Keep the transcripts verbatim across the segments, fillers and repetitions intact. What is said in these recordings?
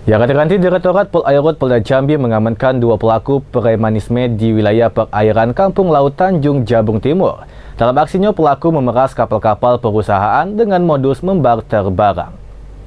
Ya, ganti Direktorat Polairut Polda Jambi mengamankan dua pelaku premanisme di wilayah perairan Kampung Laut Tanjung Jabung Timur. Dalam aksinya, pelaku memeras kapal-kapal perusahaan dengan modus membarter barang.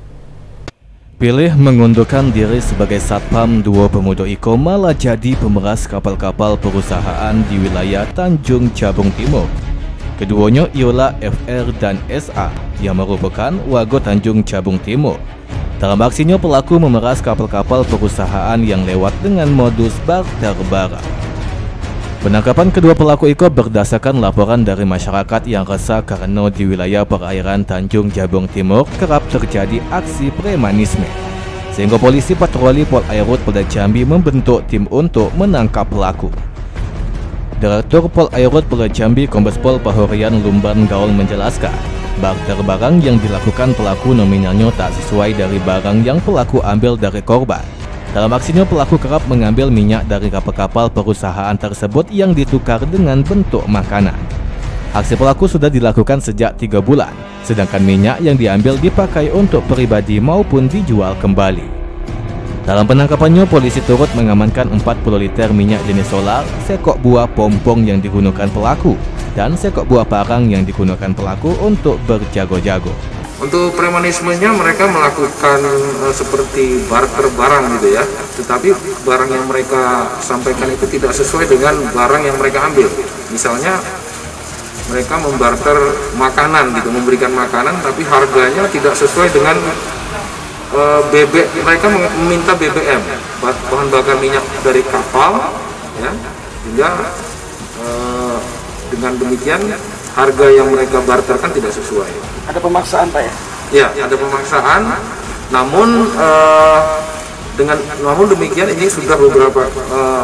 Pilih mengundurkan diri sebagai satpam, dua pemuda Iko malah jadi pemeras kapal-kapal perusahaan di wilayah Tanjung Jabung Timur. Keduanya ialah F R dan S A yang merupakan warga Tanjung Jabung Timur. Dalam aksinya, pelaku memeras kapal-kapal perusahaan yang lewat dengan modus barter barang. Penangkapan kedua pelaku Iko berdasarkan laporan dari masyarakat yang resah karena di wilayah perairan Tanjung Jabung Timur kerap terjadi aksi premanisme. Sehingga polisi patroli Polairut Polda Jambi membentuk tim untuk menangkap pelaku. Direktur Polairut Polda Jambi Kombes Pol Pahurian Lumban Gaul menjelaskan, barter barang yang dilakukan pelaku nominalnya tak sesuai dari barang yang pelaku ambil dari korban. Dalam aksinya, pelaku kerap mengambil minyak dari kapal-kapal perusahaan tersebut yang ditukar dengan bentuk makanan. Aksi pelaku sudah dilakukan sejak tiga bulan, sedangkan minyak yang diambil dipakai untuk pribadi maupun dijual kembali. Dalam penangkapannya, polisi turut mengamankan empat puluh liter minyak jenis solar, sekok buah pompong yang digunakan pelaku, dan sekok buah parang yang digunakan pelaku untuk berjago-jago. Untuk premanismenya mereka melakukan uh, seperti barter barang gitu ya, tetapi barang yang mereka sampaikan itu tidak sesuai dengan barang yang mereka ambil. Misalnya mereka membarter makanan gitu, memberikan makanan tapi harganya tidak sesuai dengan uh, B B. Mereka meminta B B M, bahan bakar minyak dari kapal, ya, sehingga uh, dengan demikian harga yang mereka barterkan tidak sesuai. Ada pemaksaan, Pak ya? Ya, ada pemaksaan. Namun uh, dengan namun demikian ini sudah beberapa uh,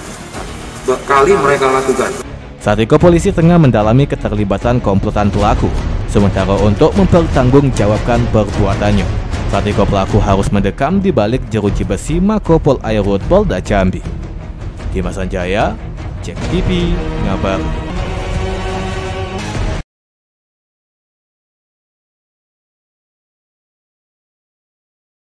kali mereka lakukan. Saat itu polisi tengah mendalami keterlibatan komplotan pelaku, sementara untuk mempertanggungjawabkan perbuatannya. Saat itu pelaku harus mendekam di balik jeruji besi Mako Polairut Polda Jambi. Dimas Anjaya, Cek T V, ngabar.